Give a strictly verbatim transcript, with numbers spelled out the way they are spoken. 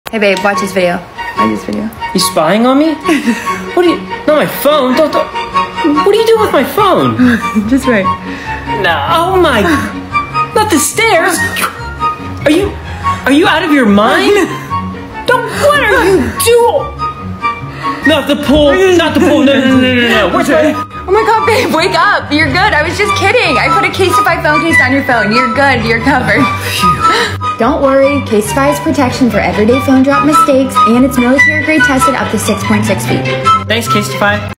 Hey babe, watch this video. Watch this video. You spying on me? What do you? Not my phone. Don't, don't. What do you do with my phone? Just right. No. Oh my. Not the stairs. Are you? Are you out of your mind? Don't. What are you doing? Not the pool. Not the pool. No, no, no, no, no. What's right? Oh my god, babe, wake up. You're good. I was just kidding. I put a Casetify phone case on your phone. You're good. You're covered. Don't worry. Casetify is protection for everyday phone drop mistakes, and it's military grade tested up to six point six feet. Thanks, Casetify.